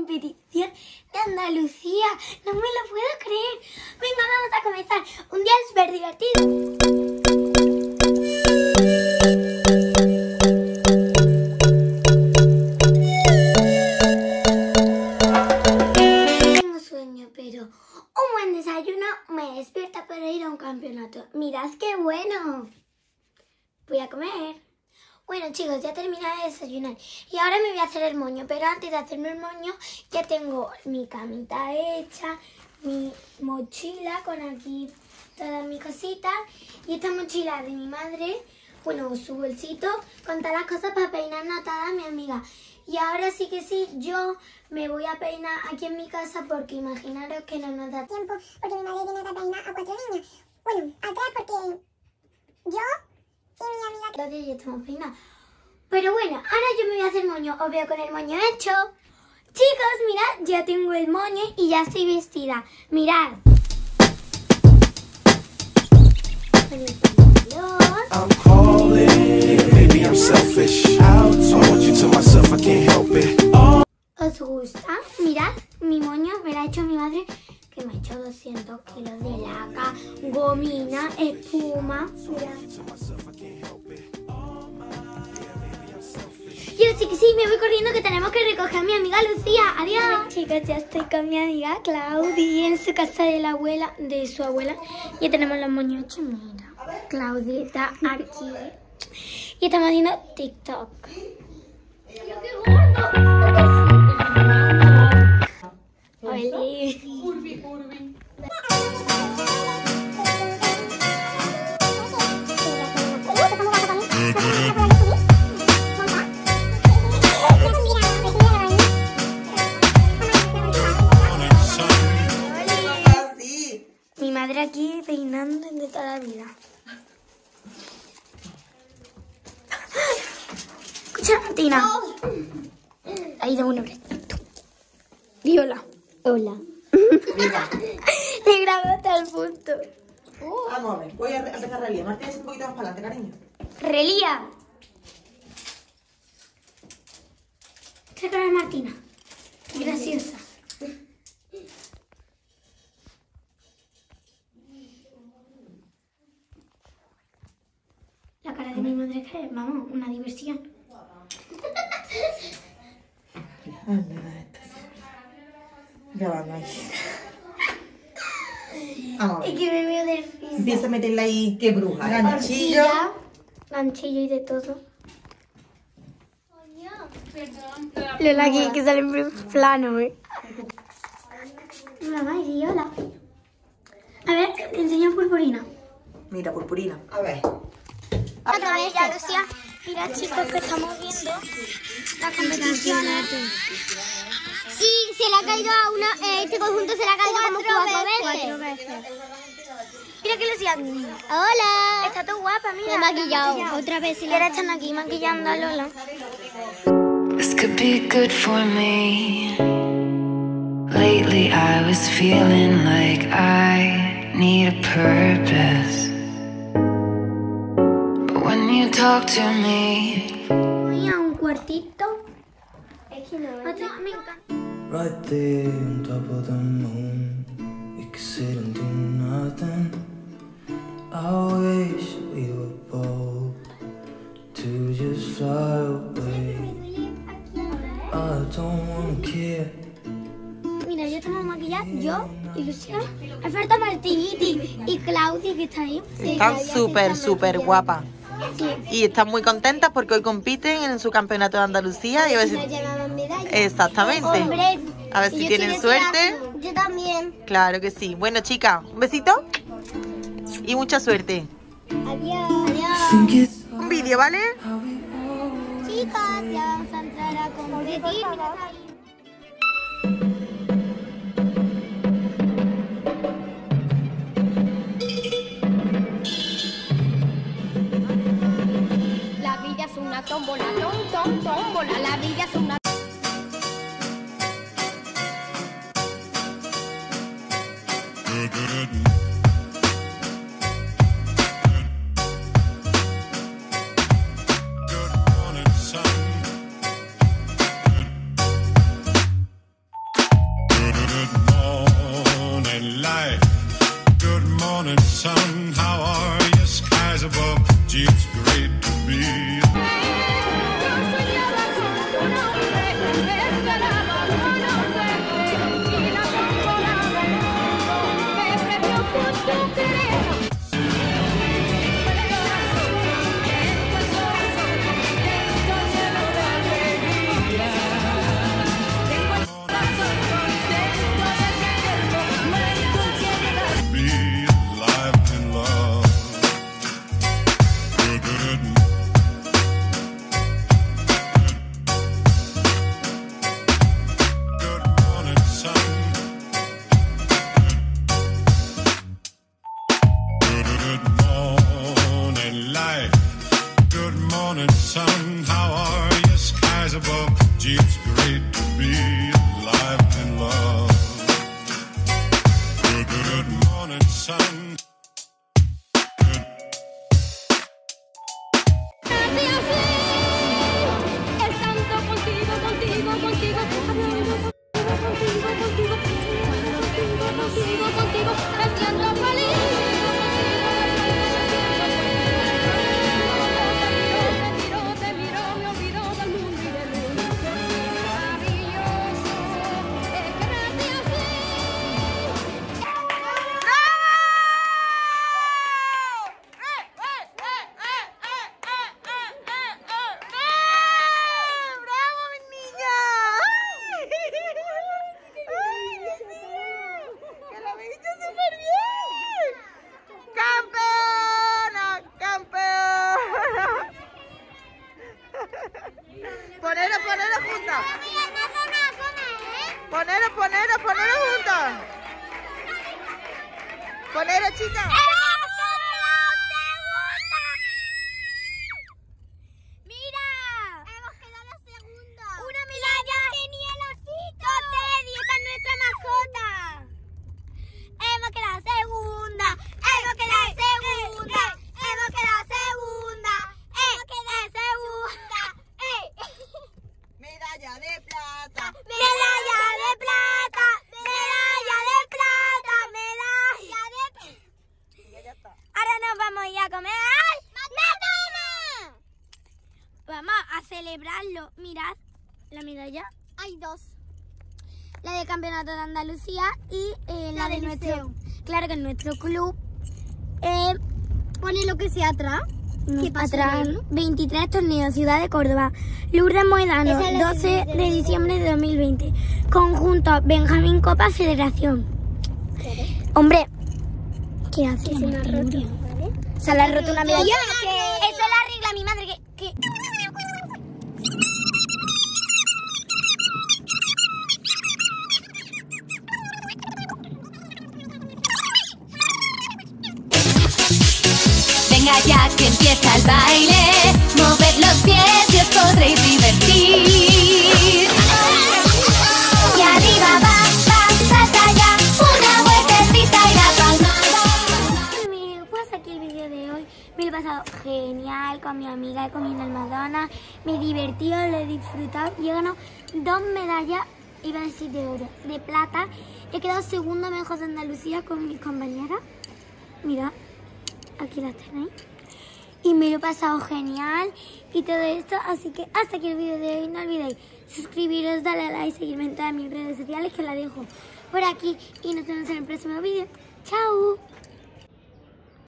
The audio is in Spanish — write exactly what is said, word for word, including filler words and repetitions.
competición de Andalucía. No me lo puedo creer. Venga, vamos a comenzar. Un día súper divertido. Tengo sueño, pero un buen desayuno me despierta para ir a un campeonato. Mirad qué bueno. Voy a comer. Bueno, chicos, ya terminé de desayunar y ahora me voy a hacer el moño, pero antes de hacerme el moño ya tengo mi camita hecha, mi mochila con aquí todas mis cositas y esta mochila de mi madre, bueno, su bolsito con todas las cosas para peinar notada a mi amiga. Y ahora sí que sí, yo me voy a peinar aquí en mi casa porque imaginaros que no nos da tiempo, porque mi madre tiene que peinar a cuatro niños. Bueno, a tres porque yo... y mi amiga... Todavía ya estamos peinados. Pero bueno, ahora yo me voy a hacer moño. Os veo con el moño hecho. Chicos, mirad, ya tengo el moño y ya estoy vestida. Mirad. Con el pantalón. I'm calling, maybe I'm selfish. I want you to myself, I can't help it. ¿Os gusta? Mirad, mi moño me lo ha hecho mi madre, que me ha hecho doscientos kilos de laca, gomina, espuma. Mirad. Yo sí que sí, me voy corriendo que tenemos que recoger a mi amiga Lucía. Adiós. Bueno, chicos, ya estoy con mi amiga Claudia en su casa de la abuela, de su abuela. Ya tenemos los moños hechos, mira. Claudia está aquí. Y estamos haciendo TikTok. Oli. Mi madre aquí peinando de toda la vida. Escucha, Martina. Ahí de un hombre. Di hola. Hola. Le grabo hasta el punto. Uh. Vamos a ver, voy a empezar a relía. Martina, un poquito más para adelante, cariño. Relía. Esta cara de Martina. Graciosa. La cara de mi madre es que, vamos, una diversión. Ya vamos ahí. Vamos a ver. Es que me veo de risa. Empieza a meterle ahí, qué bruja. Ganchillo. Horquilla, ganchillo y de todo. Lola aquí que sale en plano, eh. Mamá, y hola. A ver, te enseño purpurina. Mira, purpurina. A ver. Otra vez ya, Lucía. Mira, chicos, que estamos viendo las competiciones. Y se le ha caído a una... Eh, este conjunto se le ha caído como cuatro veces. Cuatro veces. Mira que Lucía. Hola. Está todo guapa, mira. Me he maquillado. Otra vez. Y ahora están aquí maquillando a Lola. This could be good for me. Lately I was feeling like I need a purpose. But when you talk to me, Voy a un cuartito. Es que no, otro, me encanta. Right there on top of the moon, we could sit and do nothing. I wish we were bold to just fly away. I don't wanna care. Mira, ya estamos maquilladas, yo y Lucía. Me falta Martiguiti y Claudia que está ahí. Sí, Están Claudia súper, sí está súper maquillada. guapas. Sí. Y están muy contentas porque hoy compiten en su campeonato de Andalucía. Y a ver si... Nos llevaban medallas. Exactamente. Hombre, A ver y si yo tienen estoy suerte. deseando. Yo también. Claro que sí. Bueno, chicas, un besito y mucha suerte. Adiós. Adiós. Think it's Un vídeo, ¿vale? how we always Chicos, ya vamos a entrar a competir. Mirad ahí. La vida es una tómbola, tom, tom, tómbola. La vida es una... it's great to be. Ponelo, ponelo, ponelo juntos. Ponelo, chica. ¡Mira! Hemos quedado la segunda. Una medalla tenía el osito. Teddy, esta es nuestra mascota. Hemos quedado segunda. Hemos quedado segunda. Hemos quedado segunda. Hemos quedado segunda. Medalla de plata. Medalla de plata. Medalla de plata. Medalla de plata. Ahora nos vamos a ir a comer. ¡Madonna! Vamos a celebrarlo. Mirad la medalla. Hay dos. La del campeonato de Andalucía y eh, la, la de nuestro. Claro que en nuestro club. Eh, Pone lo que sea atrás. Atrás, veintitrés torneos, Ciudad de Córdoba, Lourdes Moedano, doce de diciembre de dos mil veinte. Conjunto Benjamín Copa Federación. Hombre, ¿qué hace? Se me ha roto, ¿vale? Se le ha roto una medalla. Eso la arregla mi madre. Que, que... Venga ya que empieza el baile, moved los pies y os podréis divertir. Y arriba va, va, salta ya, una vueltecita y la palmada. Bueno, pues aquí el vídeo de hoy. Me lo he pasado genial con mi amiga, he comido en el Madonna, me he divertido, lo he disfrutado y he ganado dos medallas, iba a decir de oro, de plata. He quedado segundo mejor de Andalucía con mis compañeras. Mira. Aquí las tenéis. Y me lo he pasado genial y todo esto. Así que hasta aquí el vídeo de hoy. No olvidéis suscribiros, darle a like, seguirme en todas mis redes sociales que la dejo por aquí. Y nos vemos en el próximo vídeo. ¡Chao!